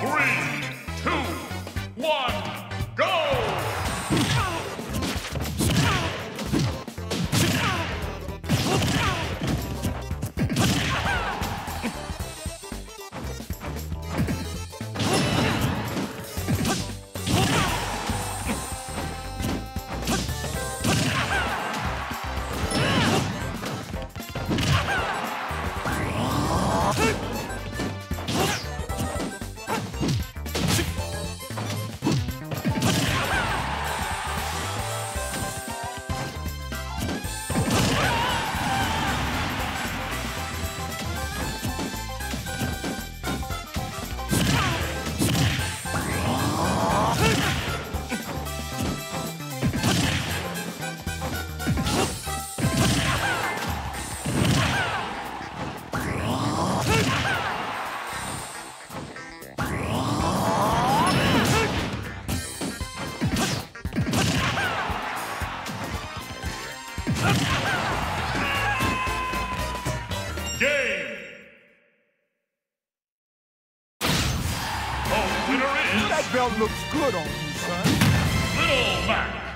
3, 2, 1, go! Game! The winner is... That belt looks good on you, son. Little Mac.